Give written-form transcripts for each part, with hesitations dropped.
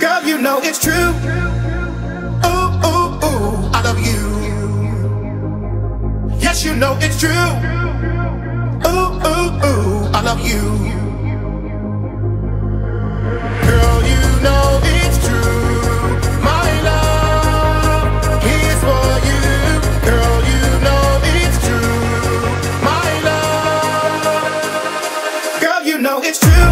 Girl, you know it's true. Ooh, ooh, ooh, I love you. Yes, you know it's true. Ooh, ooh, ooh, I love you. Girl, you know it's true. My love is for you. Girl, you know it's true. My love. Girl, you know it's true.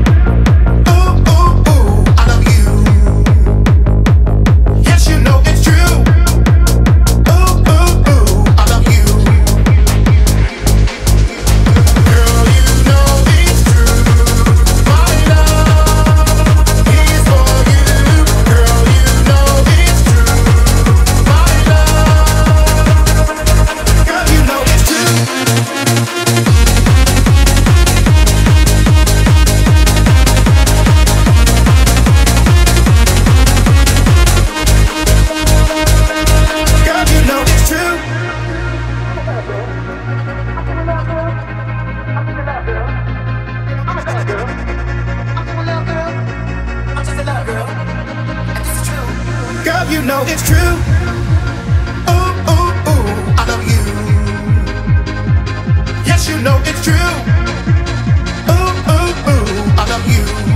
You know it's true. Ooh, ooh, ooh, I love you. Yes, you know it's true. Ooh, ooh, ooh, I love you.